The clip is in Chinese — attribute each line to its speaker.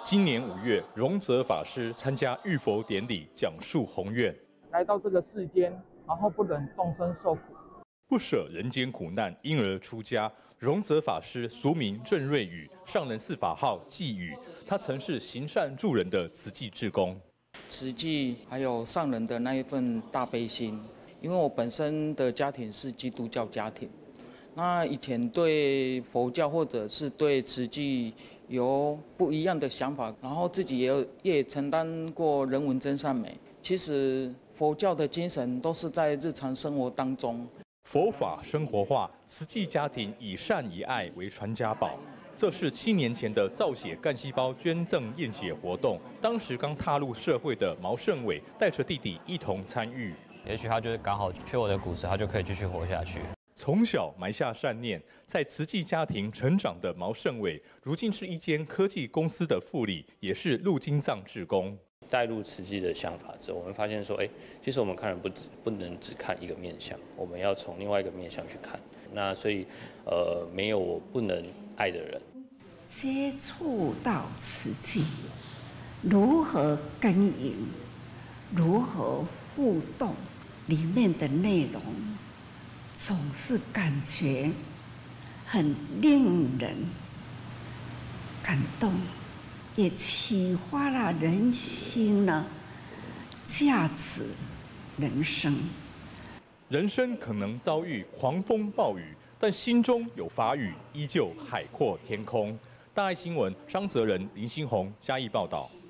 Speaker 1: 今年5月，荣泽法师参加浴佛典礼，讲述宏愿，
Speaker 2: 来到这个世间，然后不忍众生受苦，
Speaker 1: 不舍人间苦难，因而出家。荣泽法师俗名郑瑞宇，上人寺法号济宇，他曾是行善助人的慈济志工。
Speaker 3: 慈济还有上人的那一份大悲心，因为我本身的家庭是基督教家庭，那以前对佛教或者是对慈济有不一样的想法，然后自己也承担过人文真善美。其实佛教的精神都是在日常生活当中，
Speaker 1: 佛法生活化，慈济家庭以善以爱为传家宝。这是7年前的造血干细胞捐赠验血活动，当时刚踏入社会的毛胜伟带着弟弟一同参与。
Speaker 4: 也许他就是刚好缺我的骨髓，他就可以继续活下去。
Speaker 1: 从小埋下善念，在慈济家庭成长的毛胜伟，如今是一间科技公司的副理，也是入金藏志工。
Speaker 5: 带入慈济的想法之后，我们发现说，其实我们看人不能只看一个面向，我们要从另外一个面向去看。那所以，没有我不能爱的人。
Speaker 6: 接触到慈济，如何耕耘，如何互动，里面的内容总是感觉很令人感动，也启发了人心呢，价值人生。
Speaker 1: 人生可能遭遇狂风暴雨，但心中有法语，依旧海阔天空。大爱新闻张泽仁、林新宏嘉义报道。